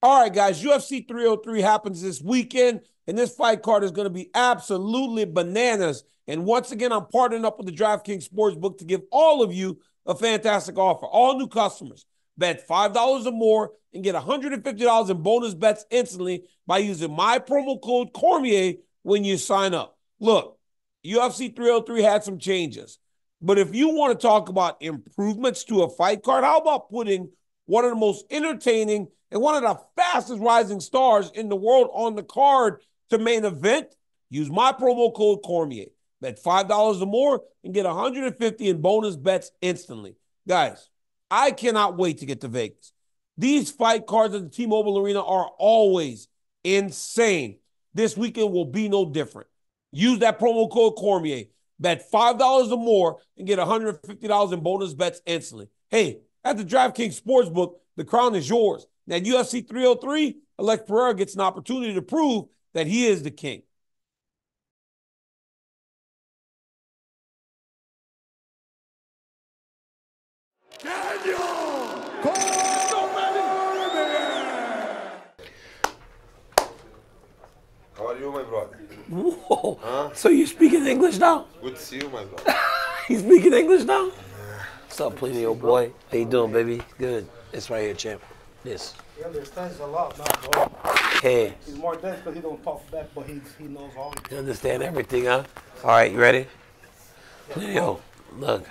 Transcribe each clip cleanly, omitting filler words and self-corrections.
All right, guys, UFC 303 happens this weekend, and this fight card is going to be absolutely bananas. And once again, I'm partnering up with the DraftKings Sportsbook to give all of you a fantastic offer. All new customers, bet $5 or more and get $150 in bonus bets instantly by using my promo code Cormier when you sign up. Look, UFC 303 had some changes, but if you want to talk about improvements to a fight card, how about putting one of the most entertaining and one of the fastest rising stars in the world on the card to main event? Use my promo code Cormier. Bet $5 or more and get $150 in bonus bets instantly. Guys, I cannot wait to get to Vegas. These fight cards at the T-Mobile Arena are always insane. This weekend will be no different. Use that promo code Cormier. Bet $5 or more and get $150 in bonus bets instantly. Hey, at the DraftKings Sportsbook, the crown is yours. Now, at UFC 303, Alex Pereira gets an opportunity to prove that he is the king. How are you, my brother? Whoa. Huh? So you speaking English now? Good to see you, my brother. You speaking English now? What's up, Pliny, old boy? How you doing, baby? Good. It's right here, champ. This. He understands a lot now, bro. Hey. He's more dense because he don't talk back, but he knows all. You understand everything, huh? All right, you ready? Yo, look.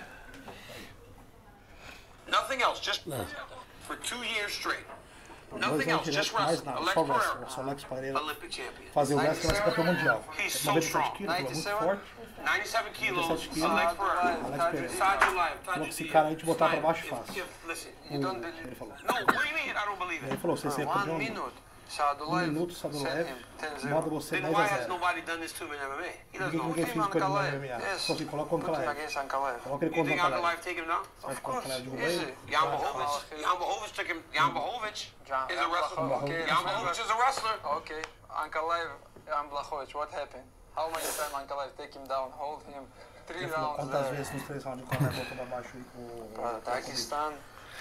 Nothing else, just for 2 years straight. Nothing else, just wrestling. Alex Pereira, Olympic champion. Fazer o wrestling vai ser campeão mundial. He's so strong. Muito forte. 97 kilos, Alex Pereira. Sadio Live, falou que esse cara aí te botar pra baixo fácil. Listen, you don't believe. Ele falou. No, what do you mean? I don't believe it. Ele falou, você ser campeão. 1 minuto. Minuto, Sadulev, manda você 10 Then a why has 0. nobody done this to him in MMA? He doesn't know. Ninguém fez com ele no MMA. Só se coloca contra Ankalaev. Coloca ele You contra think Ankalaev. Ankalaev take him down? Of course. Easy. Jan Blachowicz took him. Jan Blachowicz is a wrestler. Jan Blachowicz is a wrestler. Okay, Ankalaev, Jan Blachowicz, what happened? How many times Ankalaev take him down, hold him, 3 rounds? Quantas vezes nos 3 rounds o Ankalaev botou pra baixo o Dagestan.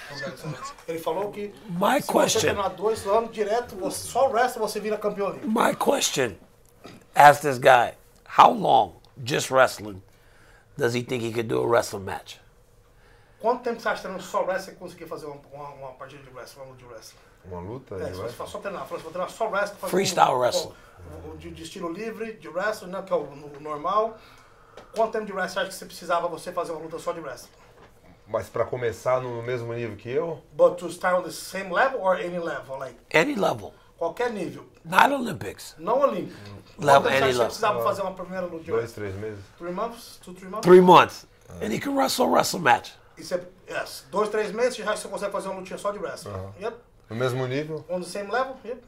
Ele falou que My se você question. treinar 2 anos direto, só o wrestling você vira campeão olímpico. My question. Ask this guy, how long, just wrestling, does he think he could do a wrestling match? Quanto tempo você acha treinando só wrestling que conseguir fazer uma partida de wrestling, uma luta de wrestling? Uma luta? É, se você só treinar, se você treinar só wrestling, fazer Freestyle wrestling. De estilo livre, de wrestling, né, que é o normal. Quanto tempo de wrestling você acha que você precisava você fazer uma luta só de wrestling? Mas pra começar no mesmo nível que eu? But to start on the same level or any level, like Any level. qualquer nível, Not Olympics. não olímpico. Level, Quanto tempo você any acha que você level. precisava fazer uma primeira luta de 2, wrestling? 3 meses? 3 months? 2, 3 months? 3 months. And he can wrestle a wrestling match. E você, yes, 2, 3 meses você consegue fazer uma lutinha só de wrestling. Yep. No mesmo nível? On the same level? Yep.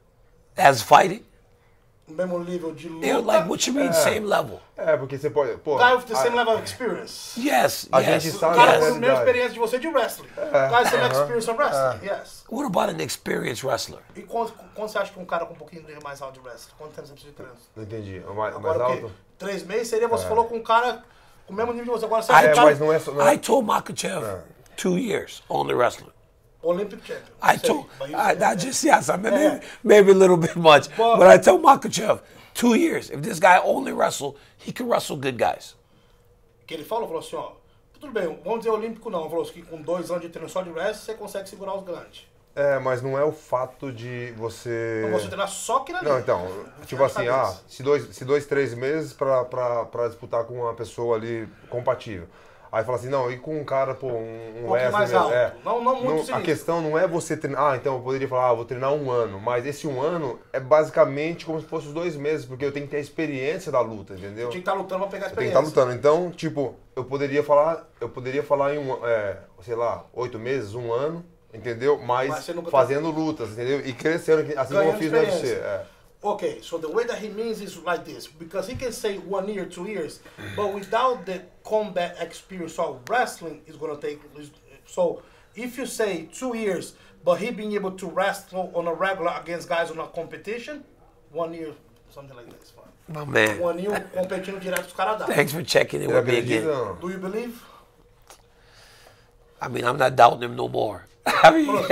As fighting. No mesmo nível de luta. Yeah, like, what you mean, same level? É, porque você pode... Pô, Guy with the same level of experience. Yes, A yes. gente O sabe cara a com a mesma realidade. experiência de você de wrestling. Guy same experience of wrestling. Yes. What about an experienced wrestler? E quando você acha que um cara com um pouquinho mais alto de wrestling? Quanto tempo você precisa de treino? Não entendi. O mais Agora, alto? 3 meses seria você falou com um cara com o mesmo nível de você. Agora você I acha que É, um mas cara não é só... Não é... I told Makachev 2 years only wrestling. Olympic champion. I Sei, told, but you I said- just, yes, I mean, maybe a little bit much, but I tell Makachev, 2 years. If this guy only wrestle, he can wrestle good guys. Que ele falou assim, ó, tudo bem, vamos dizer olímpico não, falou que com 2 anos de treino só de wrestling você consegue segurar os grandes. É, mas não é o fato de você... Então você treinar só aquilo ali. Não, então, tipo assim, cabeça. se 2, 3 meses pra disputar com uma pessoa ali compatível. Aí fala assim, não, e com um cara, pô, um pouquinho mais mesmo, alto. Não muito A sinistro. questão não é você treinar, então eu poderia falar, vou treinar 1 ano, mas esse 1 ano é basicamente como se fosse os 2 meses, porque eu tenho que ter a experiência da luta, entendeu? Tinha que estar lutando pra pegar a Eu tenho que estar experiência. lutando. Então, tipo, eu poderia falar em sei lá, 8 meses, 1 ano, entendeu? Mas Mas você nunca fazendo lutas, entendeu? E crescendo, assim como eu Ganhando fiz no UFC. experiência. Okay, so the way that he means is like this, because he can say 1 year, 2 years, but without the combat experience of wrestling, is gonna take. So if you say 2 years, but he being able to wrestle on a regular against guys on a competition, 1 year, something like this. My man. 1 year competindo direto os caras dão. Thanks for checking in Eu with me acredito, again. não. Do you believe? I mean, I'm not doubting him no more. I mean,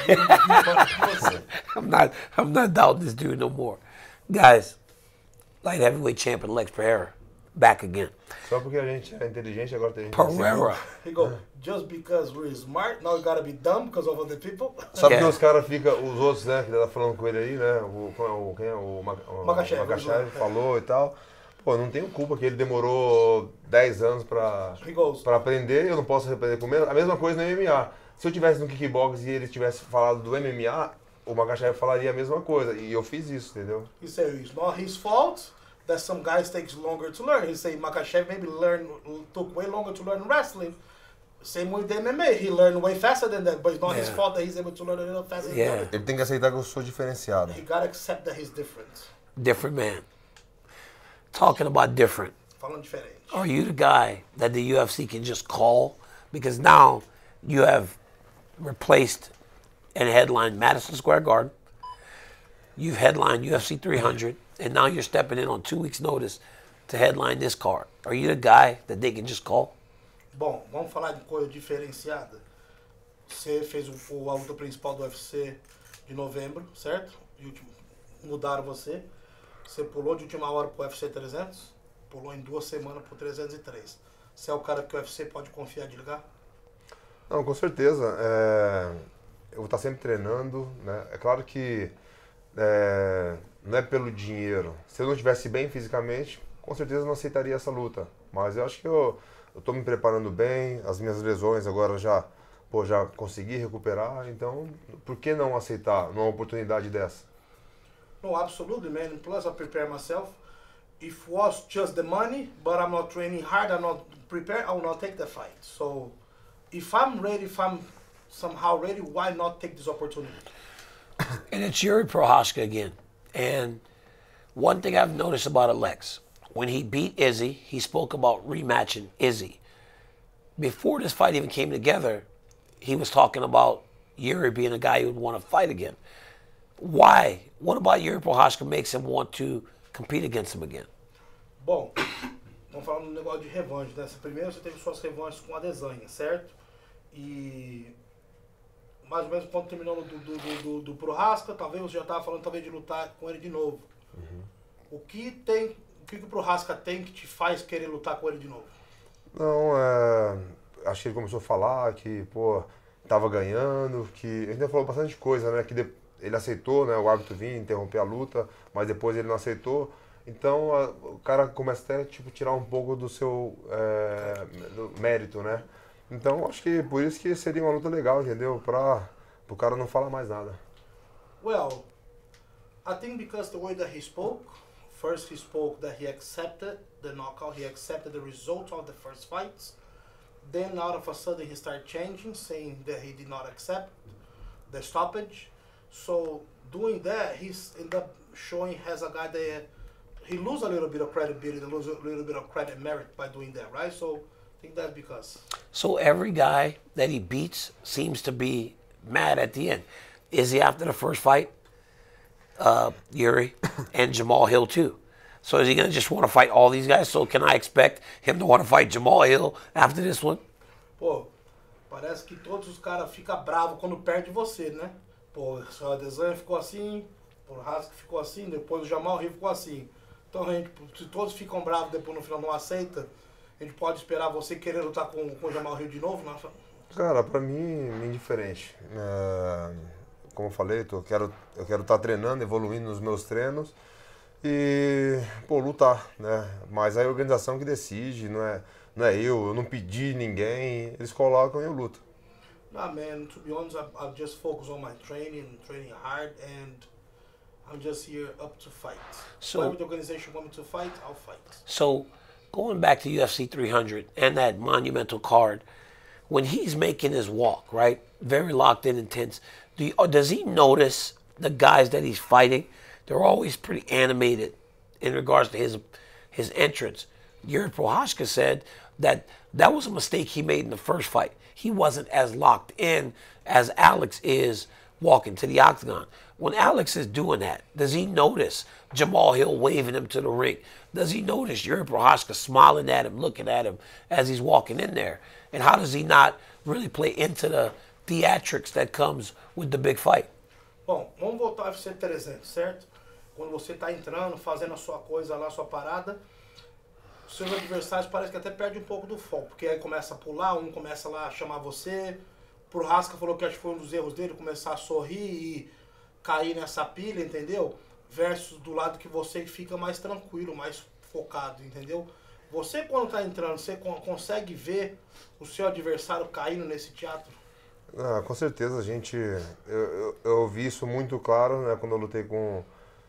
yeah. I'm not doubting this dude no more. Guys, light heavyweight champion Alex Pereira, back again. Só porque a gente é inteligente, agora tem gente. Pereira. He go, just because we're smart, now you gotta be dumb because of other people. Só porque os caras ficam, os outros, né, que tá falando com ele aí, né, o Makhachev falou e tal. Pô, não tenho culpa que ele demorou 10 anos pra aprender, eu não posso aprender com menos. A mesma coisa no MMA. Se eu tivesse no kickbox e ele tivesse falado do MMA, o Makhachev falaria a mesma coisa. E eu fiz isso, entendeu? He said it's not his fault that some guys takes longer to learn. He said Makhachev maybe took way longer to learn wrestling. Same with the MMA. He learned way faster than that, but it's not his fault that he's able to learn a little faster than that. Ele tem que aceitar que eu sou diferenciado. He gotta accept that he's different. Different man. Talking about different. Falando diferente. Are you the guy that the UFC can just call? Because now you have replaced and headlined Madison Square Garden. You've headlined UFC 300, and now you're stepping in on 2 weeks' notice to headline this card. Are you the guy that they can just call? Bom, vamos falar de coisa diferenciada. Você fez a luta principal do UFC de novembro, certo? Mudaram você. Você pulou de última hora pro UFC 300, pulou em 2 semanas pro 303. Você é o cara que o UFC pode confiar de ligar? Não, com certeza. Eu vou estar sempre treinando, né? É claro que não é pelo dinheiro. Se eu não estivesse bem fisicamente, com certeza não aceitaria essa luta. Mas eu acho que eu estou me preparando bem, as minhas lesões agora já consegui recuperar, então por que não aceitar uma oportunidade dessa? No, absolutely, man. Plus, I prepare myself. If was just the money, but I'm not training hard, I'm not prepared, I will not take the fight. So, if I'm ready, if I'm somehow ready, why not take this opportunity? And it's Yuri Prochazka again. And one thing I've noticed about Alex, when he beat Izzy, he spoke about rematching Izzy. Before this fight even came together, he was talking about Yuri being a guy he would want to fight again. Why? What about Yuri Prochazka makes him want to compete against him again? Bom, vamos falar no negócio de revanche, né? Primeiro você teve suas revanches com a Adesanya, certo? E mais ou menos quando terminou do Prochazka, talvez você já estava falando talvez de lutar com ele de novo. Uhum. O que o Prochazka tem que te faz querer lutar com ele de novo? Não, acho que ele começou a falar que, tava ganhando, que ele ainda falou bastante coisa, né? Que ele aceitou, né, o árbitro vir interromper a luta, mas depois ele não aceitou. Então o cara começa até tirar um pouco do seu do mérito, né? Então acho que por isso que seria uma luta legal, entendeu? Para o cara não falar mais nada. Well, I think because the way that he spoke, first he spoke that he accepted the knockout, he accepted the result of the first fights. Then out of a sudden he started changing, saying that he did not accept the stoppage. So doing that, he's ended up showing as a guy that he lose a little bit of credibility, lose a little bit of credit merit by doing that, right? So I think that's because. So every guy that he beats seems to be mad at the end. Is he after the first fight? Yuri and Jamal Hill too. So is he going to just want to fight all these guys? So can I expect him to want to fight Jamal Hill after this one? Pô, parece que todos os caras ficam bravos quando perde você, né? Pô, o Adesanya ficou assim, o Prochazka ficou assim, depois o Jamal Hill ficou assim. Então, se todos ficam bravos depois no final não aceita, a gente pode esperar você querer lutar com o Jamal Hill de novo? Não? Cara, pra mim é indiferente. Como eu falei, eu quero estar treinando, evoluindo nos meus treinos e, lutar, né? Mas é a organização que decide, não é eu não pedi ninguém, eles colocam e eu luto. Nah, man, to be honest, I just focus on my training hard, and I'm just here up to fight. So whatever the organization wants me to fight, I'll fight. So going back to UFC 300 and that monumental card, when he's making his walk, right, very locked in, intense, does he notice the guys that he's fighting? They're always pretty animated in regards to his entrance. Yuri Prochazka said that was a mistake he made in the first fight. He wasn't as locked in as Alex is walking to the octagon. When Alex is doing that, does he notice Jamal Hill waving him to the ring? Does he notice Yuri Prochazka smiling at him, looking at him as he's walking in there? And how does he not really play into theatrics that comes with the big fight. Bom, vamos voltar ao UFC 300, certo? Quando você tá entrando, fazendo a sua coisa lá, a sua parada, seus adversários parece que até perde um pouco do foco, porque aí começa a pular, um começa lá a chamar você. Prochazka falou que acho que foi um dos erros dele, começar a sorrir e cair nessa pilha, entendeu? Versus do lado que você fica mais tranquilo, mais focado, entendeu? Você quando tá entrando, você consegue ver o seu adversário caindo nesse teatro? Ah, com certeza, eu vi isso muito claro, né, quando eu lutei com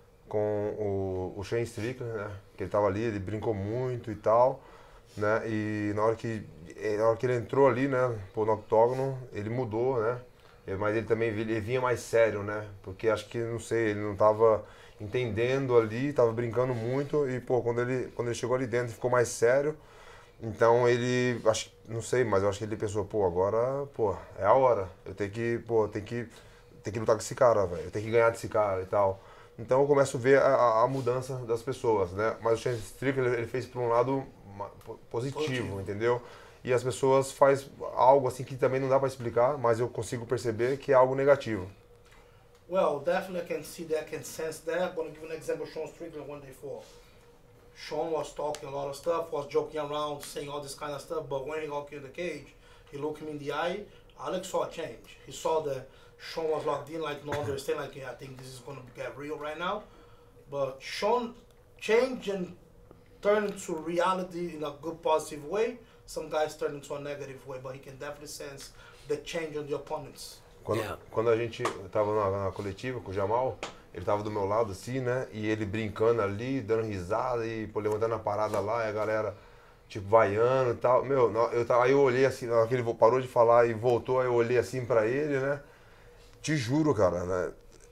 o Shane Strickland, né, que ele tava ali, ele brincou muito e tal, né, e na hora que ele entrou ali, né, no octógono, ele mudou, né, mas ele também ele vinha mais sério, né, porque acho que, não sei, ele não tava entendendo ali, tava brincando muito e, pô, quando ele chegou ali dentro, ficou mais sério. Então ele, acho, não sei, mas eu acho que ele pensou, pô, agora, pô, é a hora. Eu tenho que, pô, tenho que lutar com esse cara, velho. Eu tenho que ganhar desse cara e tal. Então eu começo a ver a mudança das pessoas, né? Mas o Shane Strickland, ele fez por um lado positivo, entendeu? E as pessoas fazem algo assim que também não dá para explicar, mas eu consigo perceber que é algo negativo. Well, definitely I can see that, I can sense that. I'm going to give an example of Sean Strickland when they fought. Sean was talking a lot of stuff, was joking around, saying all this kind of stuff, but when he got in the cage, he looked him in the eye, Alex saw a change. He saw that Sean was locked in, like, no understand, like, yeah, I think this is going to get real right now. But Sean changed and turned into reality in a good, positive way. Some guys turn into a negative way, but he can definitely sense the change on the opponents. Quando a gente tava na coletiva com o Jamal, ele tava do meu lado assim, né? E ele brincando ali, dando risada e pô, levantando a parada lá, e a galera, tipo, vaiando e tal. Meu, aí eu olhei assim, na hora que ele parou de falar e voltou, aí eu olhei assim pra ele, né? Te juro, cara, né?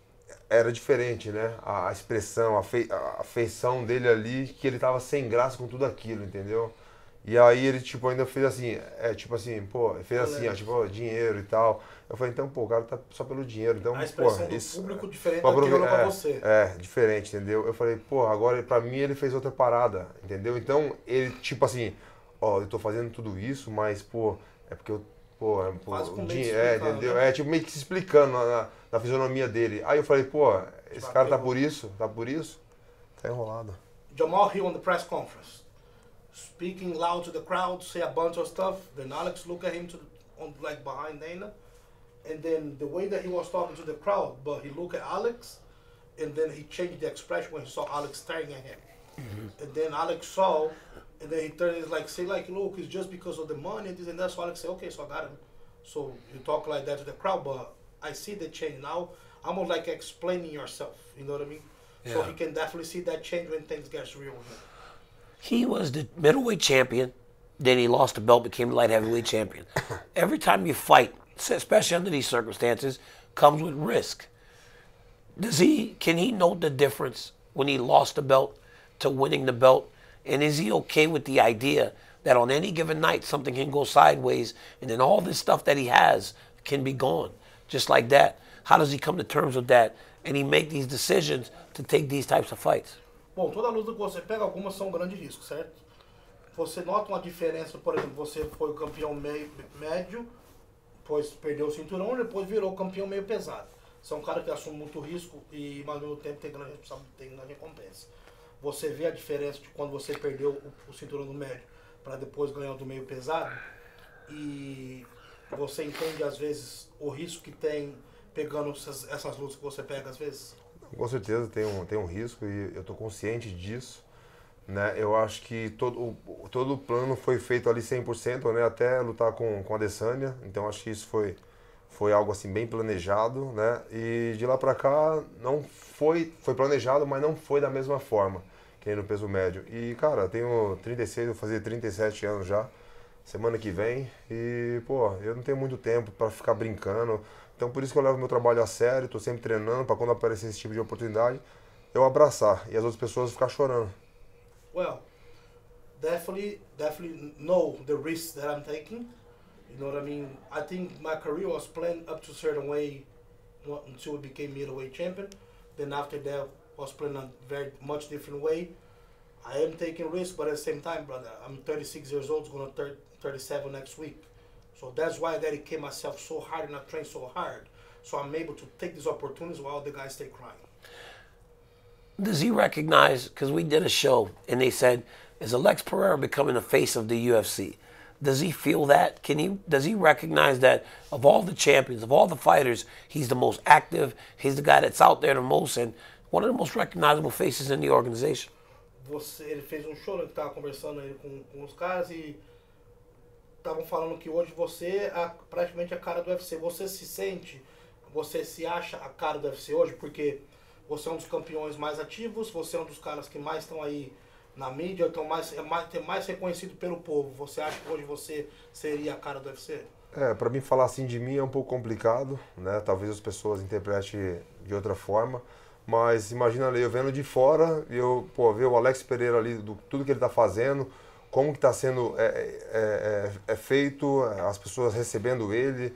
Era diferente, né? A expressão, a feição dele ali, que ele tava sem graça com tudo aquilo, entendeu? E aí ele, tipo, ainda fez assim, tipo assim, pô, fez assim, ó, tipo, ó, dinheiro e tal. Eu falei, então, pô, o cara tá só pelo dinheiro, então, a expressão pô, do público diferente daquilo olhou pra você. Diferente, entendeu? Eu falei, pô, agora pra mim ele fez outra parada, entendeu? Então, ele, tipo assim, ó, eu tô fazendo tudo isso, mas, pô, é porque eu, pô, entendeu? Né? Tipo, meio que se explicando na fisionomia dele. Aí eu falei, pô, esse cara tá por isso, tá enrolado. Jamal Hill on the press conference, speaking loud to the crowd, say a bunch of stuff, then Alex look at him like behind Dana. And then the way that he was talking to the crowd, but he looked at Alex, and then he changed the expression when he saw Alex staring at him. Mm-hmm. And then Alex saw, and then he turned and like, say like, look, it's just because of the money and this and that. So Alex said, okay, so I got him. So you talk like that to the crowd, but I see the change now. Almost like explaining yourself, you know what I mean? Yeah. So he can definitely see that change when things get real with him. He was the middleweight champion, then he lost the belt, became the light heavyweight champion. Every time you fight, especially under these circumstances, comes with risk. Can he note the difference when he lost the belt to winning the belt? And is he okay with the idea that on any given night something can go sideways and then all this stuff that he has can be gone just like that? How does he come to terms with that and he make these decisions to take these types of fights? Bom, toda luta que você pega, algumas são grandes riscos, certo? Você nota uma diferença, por exemplo, você foi o campeão médio, depois perdeu o cinturão, depois virou campeão meio pesado. Você é um cara que assume muito risco e, mas ao mesmo tempo, tem grande recompensa. Você vê a diferença de quando você perdeu o cinturão do médio para depois ganhar o do meio pesado e você entende, às vezes, o risco que tem pegando essas lutas que você pega, às vezes? Com certeza tem um risco e eu estou consciente disso. Né? Eu acho que todo o plano foi feito ali 100%, né? Até lutar com a Adesanya, então acho que isso foi algo assim bem planejado, né? E de lá pra cá não foi planejado, mas não foi da mesma forma que no peso médio. E cara, eu tenho 36, vou fazer 37 anos já, semana que vem, e pô, eu não tenho muito tempo para ficar brincando, então por isso que eu levo meu trabalho a sério, tô sempre treinando para quando aparecer esse tipo de oportunidade, eu abraçar e as outras pessoas ficar chorando. Well, definitely know the risks that I'm taking. You know what I mean? I think my career was planned up to a certain way until I became middleweight champion. Then after that, was planned a very much different way. I am taking risks, but at the same time, brother, I'm 36 years old, going to turn 37 next week. So that's why I dedicate myself so hard and I train so hard. So I'm able to take these opportunities while the guys stay crying. Does he recognize, because we did a show and they said, is Alex Pereira becoming the face of the UFC? Does he feel that? Does he recognize that of all the champions, of all the fighters, he's the most active, he's the guy that's out there the most, and one of the most recognizable faces in the organization? Ele fez show, ele estava conversando aí com os caras e estavam falando que hoje você é praticamente a cara do UFC. Você se acha a cara do UFC hoje? Porque você é um dos campeões mais ativos, você é um dos caras que mais estão aí na mídia, mais reconhecido pelo povo. Você acha que hoje você seria a cara do UFC? Para mim falar assim de mim é um pouco complicado, né? Talvez as pessoas interpretem de outra forma, mas imagina ali, eu vendo de fora e eu ver o Alex Pereira ali, tudo que ele está fazendo, como que está sendo feito, as pessoas recebendo ele,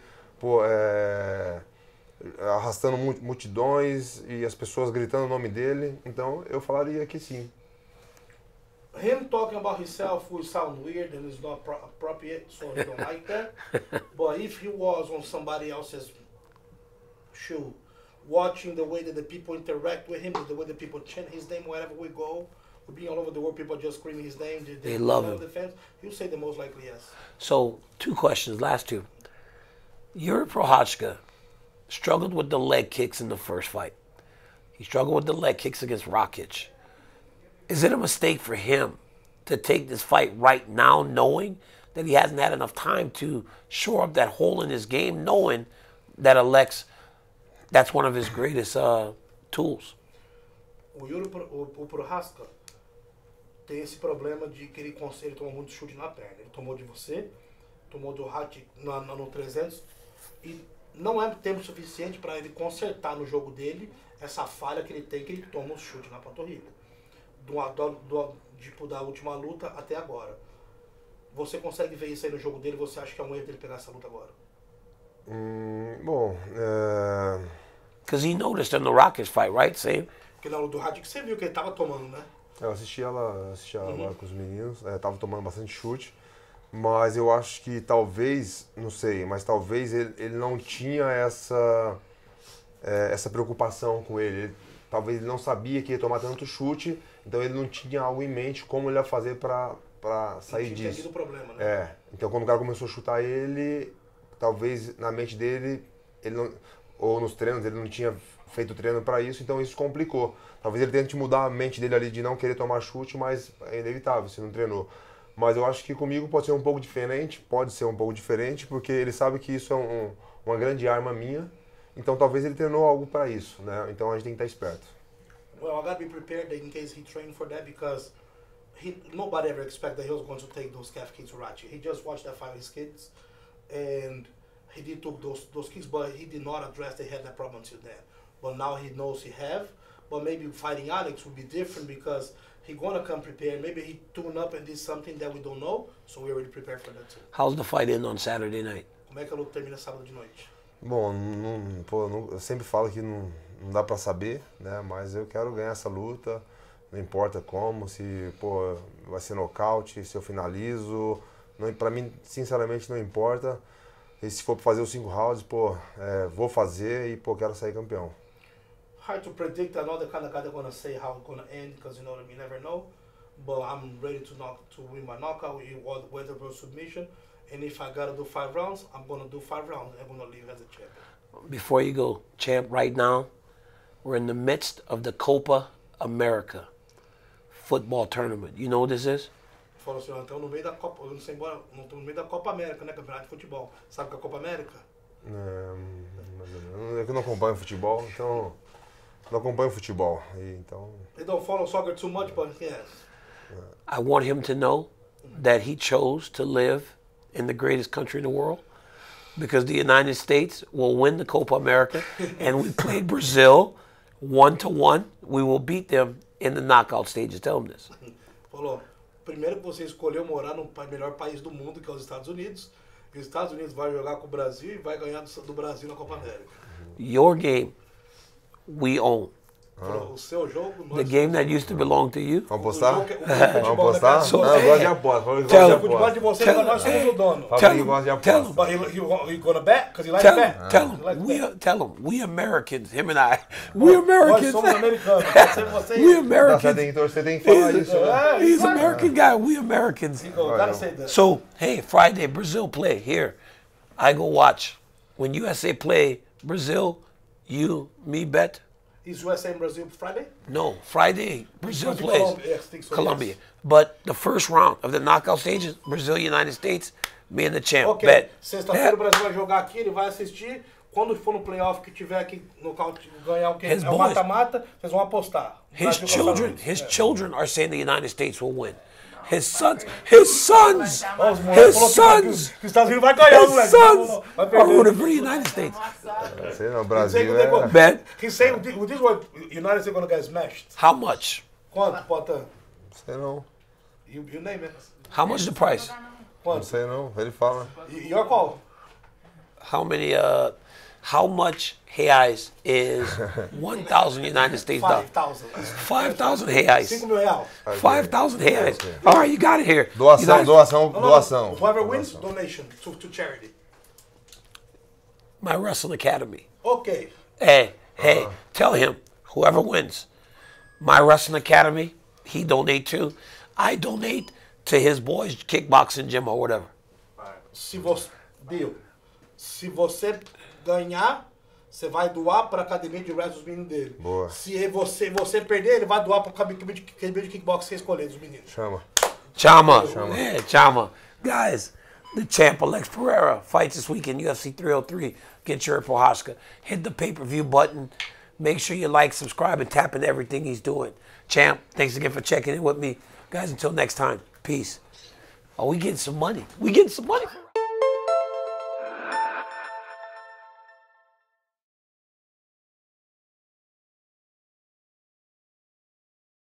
arrastando multidões e as pessoas gritando o nome dele, então eu falaria que sim. Him talking about himself will sound weird and it's not appropriate, so I don't like that. But if he was on somebody else's shoe, watching the way that the people interact with him, the way that people chant his name wherever we go, we're being all over the world, people just screaming his name, they love him. The fans, he'll say the most likely yes. So, 2 questions, last 2. Yuri Prochazka struggled with the leg kicks in the first fight. He struggled with the leg kicks against Rakic. Is it a mistake for him to take this fight right now, knowing that he hasn't had enough time to shore up that hole in his game, knowing that Alex, that's one of his greatest tools? O Prochazka tem esse problema de que ele toma muito chute na perna. Ele tomou de você, tomou do Rakic no 300 e não é tempo suficiente para ele consertar no jogo dele essa falha que ele tem, que ele toma um chute na panturrilha. Da última luta até agora. Você consegue ver isso aí no jogo dele? Você acha que é um erro dele pegar essa luta agora? Because he noticed in the Rakic fight, right? Same? Porque na luta do Rakic você viu que ele tava tomando, né? Eu assisti ela agora com os meninos, tava tomando bastante chute, mas eu acho que talvez, não sei, mas talvez ele não tinha essa preocupação com ele. Talvez ele não sabia que ia tomar tanto chute, então ele não tinha algo em mente como ele ia fazer para sair disso. Entendido o problema, né? Então quando o cara começou a chutar ele, talvez na mente dele, ele não, ou nos treinos, ele não tinha feito treino para isso, então isso complicou. Talvez ele tente mudar a mente dele ali de não querer tomar chute, mas é inevitável se não treinou. Mas eu acho que comigo pode ser um pouco diferente, porque ele sabe que isso é uma grande arma minha. Então talvez ele treinou algo para isso, né? Então a gente tem que estar esperto. Well, I gotta be prepared in case he trained for that, because nobody ever expected that he was going to take those calf kicks to Rakic. He just watched that fight with his kids, and he did took those kicks, but he did not address they had that problem until then. But now he knows he have. But maybe fighting Alex would be different because he gonna come prepared. Maybe he tuned up and did something that we don't know, so we're already prepared for that too. How's the fight end on Saturday night? Como é que a luta termina sábado de noite? Bom, eu sempre falo que não dá pra saber, né? Mas eu quero ganhar essa luta, não importa como, se vai ser nocaute, se eu finalizo, pra mim, sinceramente, não importa. E se for pra fazer os 5 rounds, vou fazer e, quero sair campeão. Hard to predict. I know the kind of guy that's gonna say how it's gonna end, because you never know. But I'm ready to win by knockout, whether it was submission. And if I gotta do 5 rounds, I'm gonna do 5 rounds. I'm gonna leave as a champion. Before you go, champ, right now, we're in the midst of the Copa America football tournament. You know what this is? Falou assim, então no meio da Copa, eu não sei embora, não tô no meio da Copa América, né, campeonato de futebol. Sabe o que é a Copa América? É que eu não acompanho futebol, então não acompanho futebol. Então. They don't follow soccer too much, but yes. I want him to know that he chose to live in the greatest country in the world, because the United States will win the Copa America, and we played Brazil 1-1. We will beat them in the knockout stages. Tell him this. Falou, primeiro que você escolheu morar no melhor país do mundo, que é os Estados Unidos, e os Estados Unidos vai jogar com o Brasil e vai ganhar do Brasil na Copa América. Your game, we own. O seu jogo. The game that used to belong to you. Vamos postar? O Vamos postar? futebol, Não, eu gosto de aposta. Fala que Tell gosta O futebol de de aposta. vocês, nós somos o dono. Fala Tell que him. gosta de Tell aposta. But he gonna bet? Because he likes Tell to him. bet. Tell He him. likes to bet. Tell him. We Americans, him and I. We Nós Americans. somos americanos. Pode ser você. We Você Americans. tem que torcer, tem que falar isso. Né? He's an American guy. We Americans. You gotta say that. So, hey, Friday, Brazil play. Here, I go watch. When USA play Brazil, you, me bet. Is USA and Brazil Friday? No, Friday, Brazil Because plays. Colombia, yes, I think so, Colombia. yes. But the first round of the knockout stages, Brazil, United States, me and the champ Ok, bet. sexta-feira o Brasil vai jogar aqui, ele vai assistir. Quando for no playoff que tiver que ganhar o que? His É o boys. mata-mata, vocês vão apostar. His Brasil contra children, Estados Unidos. his children are saying the United States will win. His sons, his sons, Ó, os moleques his falaram sons, que os Estados Unidos vai ganhar, his moleque. sons Vai are perder. rooting for the United States. Sei não, Sei Brasil que é... Bet. He's saying with this one, United States gonna get smashed. How much? Quanto, Potan? Sei não, You name it. How much the price? não Quanto? sei não. Ele fala. Your call. How many? How much reais is 1,000 United States dollars? 5,000. 5,000 reais. 5 mil reais. 5,000 reais. All right, you got it here. Doação, United- doação, No, doação. Whoever wins, donation to charity. My Wrestling Academy. Ok. Hey, tell him, whoever wins, my Wrestling Academy, he donate to. I donate to his boys' kickboxing gym or whatever. Se você, Bill, se você ganhar, você vai doar para a academia de wrestling dos meninos dele. Boa. Se você perder, ele vai doar para a academia de kickbox que você escolher dos meninos. Chama. Chama. Yeah, Chama. Guys, the champ, Alex Pereira, fights this weekend, UFC 303 against Yuri Prochazka. Hit the pay-per-view button. Make sure you like, subscribe, and tap into everything he's doing. Champ, thanks again for checking in with me. Guys, until next time, peace. Oh, we getting some money. We getting some money.